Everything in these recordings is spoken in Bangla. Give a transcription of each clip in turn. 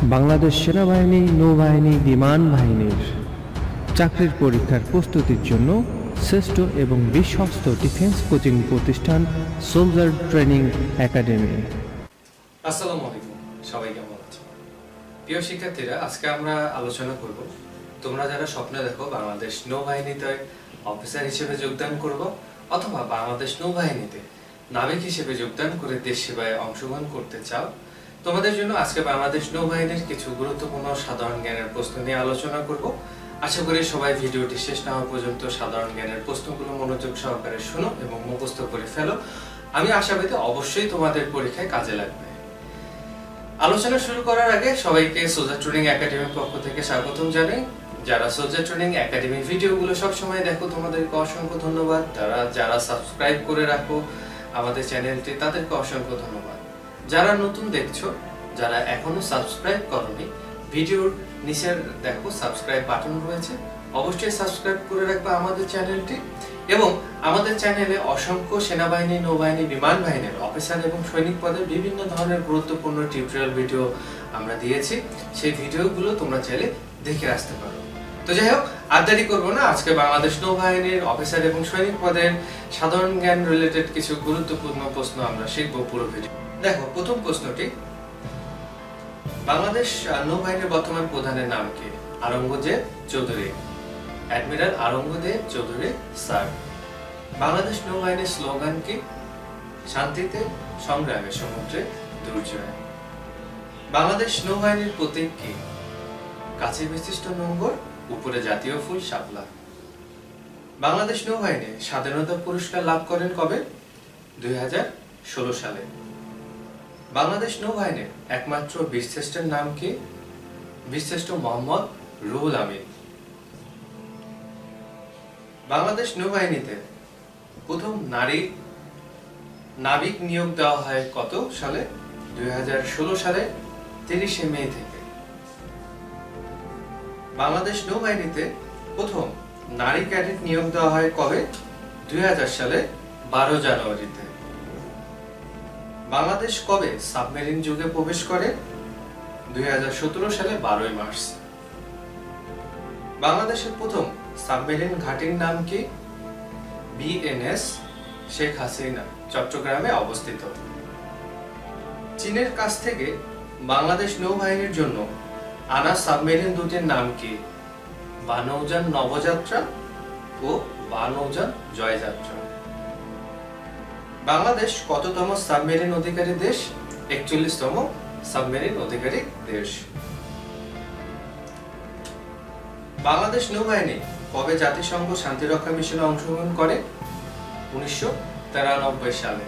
বাংলাদেশ সেনাবাহিনী, নৌবাহিনী, বিমান বাহিনীর চাকরির পরীক্ষার প্রস্তুতির জন্য শ্রেষ্ঠ এবং বিশ্বস্ত ডিফেন্স কোচিং প্রতিষ্ঠান সোলজার ট্রেনিং একাডেমি। আসসালামু আলাইকুম, সবাই কেমন আছো? প্রিয় শিক্ষার্থীরা, আজকে আমরা আলোচনা করব তোমরা যারা স্বপ্ন দেখো বাংলাদেশ নৌবাহিনীতে অফিসার হিসেবে যোগদান করব অথবা বাংলাদেশ নৌবাহিনীতে নাবিক হিসেবে যোগদান করে দেশ সেবায় অংশগ্রহণ করতে চাও, তোমাদের জন্য আজকে বাংলাদেশ নৌবাহিনীর কিছু গুরুত্বপূর্ণ সাধারণ জ্ঞানের প্রশ্ন নিয়ে আলোচনা করব। আশা করি সবাই ভিডিওটি শেষ না হওয়া পর্যন্ত সাধারণ জ্ঞানের প্রশ্নগুলো মনোযোগ সহকারে শোনো এবং মুখস্থ করে ফেলো। আমি আশাবাদী অবশ্যই তোমাদের পরীক্ষায় কাজে লাগবে। আলোচনা শুরু করার আগে সবাইকে সোলজার ট্রেনিং একাডেমির পক্ষ থেকে স্বাগতম জানাই। যারা সোলজার ট্রেনিং একাডেমির ভিডিওগুলো সবসময় দেখো তাদেরকে অসংখ্য ধন্যবাদ। যারা সাবস্ক্রাইব করে রাখো আমাদের চ্যানেলটি, তাদেরকে অসংখ্য ধন্যবাদ। যারা নতুন দেখছো, যারা এখনো সাবস্ক্রাইব করোনি, ভিডিওর নিচে দেখো সাবস্ক্রাইব বাটন রয়েছে, অবশ্যই সাবস্ক্রাইব করে রাখবে আমাদের চ্যানেলটি। এবং আমাদের চ্যানেলে অসংখ্য সেনাবাহিনী, নৌবাহিনী, বিমান বাহিনীর অফিসার এবং সৈনিক পদের বিভিন্ন ধরনের গুরুত্বপূর্ণ টিউটোরিয়াল ভিডিও আমরা দিয়েছি। সেই ভিডিওগুলো তোমরা চাইলে দেখে আসতে পারো। তো যাই হোক, আর দেরি করবো না, আজকে বাংলাদেশ নৌবাহিনীর অফিসার এবং সৈনিক পদের সাধারণ জ্ঞান রিলেটেড কিছু গুরুত্বপূর্ণ প্রশ্ন আমরা শিখবো পুরো ভিডিও। দেখো, প্রথম প্রশ্নটি, বাংলাদেশ নৌবাহিনীর বর্তমান প্রধানের নাম কি? Aurangzeb Chowdhury, admiral Aurangzeb Chowdhury sir. বাংলাদেশ নৌবাহিনীর স্লোগান কি? শান্তিতে সংগ্রামে সমুদ্রে দুর্জয়। বাংলাদেশ নৌবাহিনীর প্রতীক কি? কাছে বিশিষ্ট নোঙ্গর, উপরে জাতীয় ফুল শাপলা। বাংলাদেশ নৌবাহিনী স্বাধীনতা পুরস্কার লাভ করেন কবে? 2016 সালে। বাংলাদেশ নৌবাহিনীর একমাত্র বীরশ্রেষ্ঠের নাম কি? বীরশ্রেষ্ঠ মোহাম্মদ রুহুল আমিন। বাংলাদেশ নৌবাহিনীতে প্রথম নারী নাবিক নিয়োগ দেওয়া হয় কত সালে? 2016 সালে 30 মে থেকে। বাংলাদেশ নৌবাহিনীতে প্রথম নারী ক্যাডেট নিয়োগ দেওয়া হয় কবে? 2000 সালে 12 জানুয়ারিতে। বাংলাদেশ কবে সাবমেরিন যুগে প্রবেশ করে? 2017 সালে 12 মার্চ। বাংলাদেশের প্রথম সাবমেরিন ঘাঁটির নাম কি? বিএনএস শেখ হাসিনা, চট্টগ্রামে অবস্থিত। চীনের কাছ থেকে বাংলাদেশ নৌবাহিনীর জন্য আনা সাবমেরিন দুটির নাম কি? বানৌজান নবযাত্রা ও বানৌজান জয়যাত্রা। বাংলাদেশ কততম সাবমেরিন অধিকারী দেশ? 41তম সাবমেরিন অধিকারী দেশ। বাংলাদেশ নৌবাহিনী কবে জাতিসংঘ শান্তিরক্ষা মিশনে অংশগ্রহণ করে? 1993 সালে।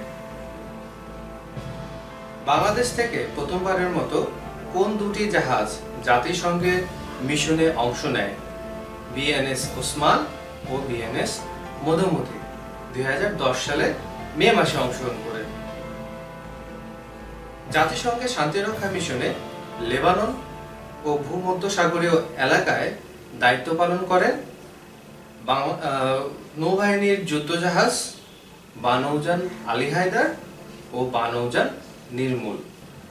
বাংলাদেশ থেকে প্রথমবারের মতো কোন দুটি জাহাজ জাতিসংঘের মিশনে অংশ নেয়? বিএনএস ওসমান ও বিএনএস মধুমতি 2010 সালে মে মাসে অংশগ্রহণ করে। জাতিসংঘের শান্তিরক্ষা মিশনে লেবানন ও ভূমধ্যসাগরীয় এলাকায় দায়িত্ব পালন করেন নৌবাহিনীর যুদ্ধজাহাজ বানৌজান আলী হায়দার ও বানৌজান নির্মূল।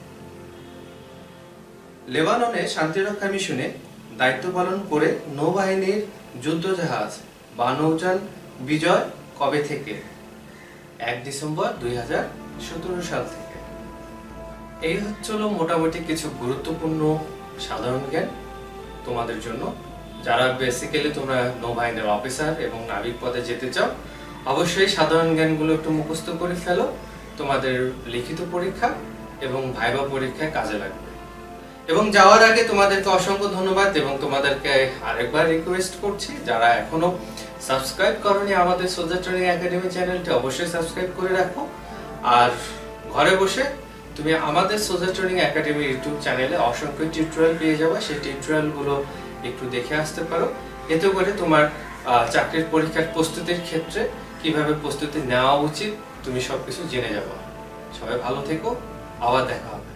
লেবাননে শান্তিরক্ষা মিশনে দায়িত্ব পালন করে নৌবাহিনীর যুদ্ধজাহাজ বানৌজান বিজয় কবে থেকে? 1 ডিসেম্বর 2017 সাল থেকে। এই হচ্ছিল মোটামুটি কিছু গুরুত্বপূর্ণ সাধারণ জ্ঞান তোমাদের জন্য। যারা বেসিক্যালি তোমরা নৌবাহিনীর অফিসার এবং নাবিক পদে যেতে চাও, অবশ্যই সাধারণ জ্ঞানগুলো একটু মুখস্থ করে ফেলো। তোমাদের লিখিত পরীক্ষা এবং ভাইবা পরীক্ষায় কাজে লাগবে। এবং যাওয়ার আগে তোমাদেরকে অসংখ্য ধন্যবাদ এবং তোমাদেরকে আরেকবার রিকোয়েস্ট করছি, যারা এখনো সাবস্ক্রাইব করোনি আমাদের সোলজার ট্রেনিং একাডেমি চ্যানেলটি, অবশ্যই সাবস্ক্রাইব করে রাখো। আর ঘরে বসে তুমি আমাদের সোলজার ট্রেনিং একাডেমি ইউটিউব চ্যানেলে অসংখ্য টিউটোরিয়াল পেয়ে যাবে, সেই টিউটোরিয়ালগুলো একটু দেখে আসতে পারো। এতে করে তোমার চাকরির পরীক্ষার প্রস্তুতির ক্ষেত্রে কিভাবে প্রস্তুতি নেওয়া উচিত তুমি সবকিছু জেনে যাবো। সবাই ভালো থেকো, আবার দেখা হবে।